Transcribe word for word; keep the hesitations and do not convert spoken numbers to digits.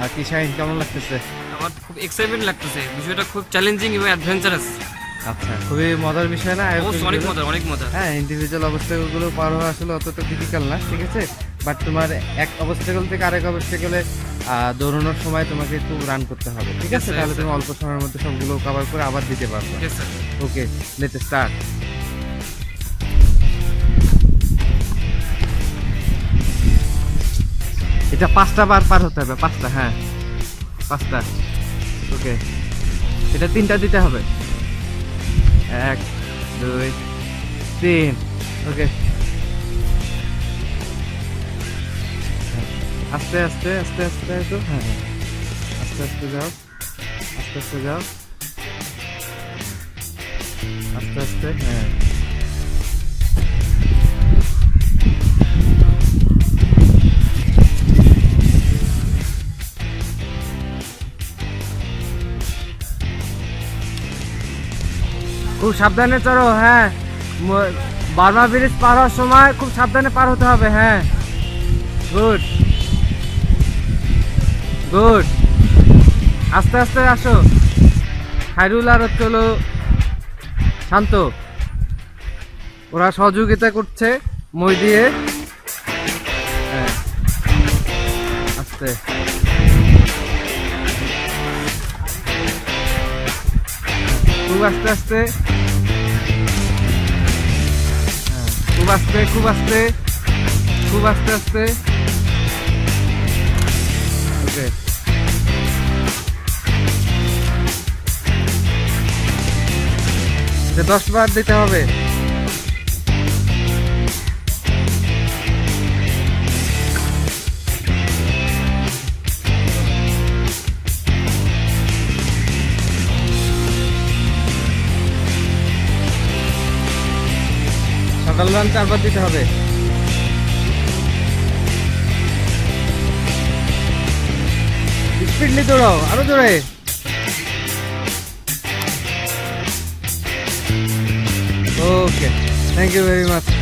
আর কি শাইন কেমন লাগতেছে? আমার খুব এক্সাইটমেন্ট লাগতেছে, বিষয়টা খুব চ্যালেঞ্জিং এবং অ্যাডভেঞ্চারাস। আচ্ছা, খুবই মজার বিষয় না? অনেক মজা, অনেক মজা। হ্যাঁ, ইন্ডিভিজুয়াল অবস্টাকেল গুলো পার হওয়া আসলে অতটা ডিফিকাল্ট না, ঠিক আছে? বাট তোমার এক অবস্টাকেল থেকে আরেক অবস্টাকেলে দৌড়ানোর সময় তোমাকে একটু রান করতে হবে, ঠিক আছে? তাহলে তুমি অল্প সময়ের মধ্যে সবগুলো কভার করে আবার দিতে পারবে। Okay, let's start. এটা পাঁচটা বার পার হতে হবে, পাঁচটা। হ্যাঁ, পাঁচটা। ওকে, এটা তিনটা দিতে হবে। এক, দুই, তিন। ওকে, আস্তে আস্তে আস্তে আস্তে তো। হ্যাঁ হ্যাঁ, আস্তে আস্তে যাও, আস্তে আস্তে যাও, আস্তে আস্তে। হ্যাঁ, খুব সাবধানে চলো। হ্যাঁ, বার্মা ব্রিজ পার হওয়ার সময় খুব সাবধানে পার হতে হবে। হ্যাঁ, গুড গুড। আস্তে আস্তে আসো। খায়রুল আর চলো শান্ত, ওরা সহযোগিতা করছে মই দিয়ে। হ্যাঁ, আস্তে। খুব আস্তে আস্তে, খুব আস্তে, খুব আস্তে, খুব আস্তে আস্তে। ওকে, দশ বার দিতে হবে। সকাল রান চারবার দিতে হবে। স্পিডলি দৌড়াও, আরো জোরে। Okay, thank you very much.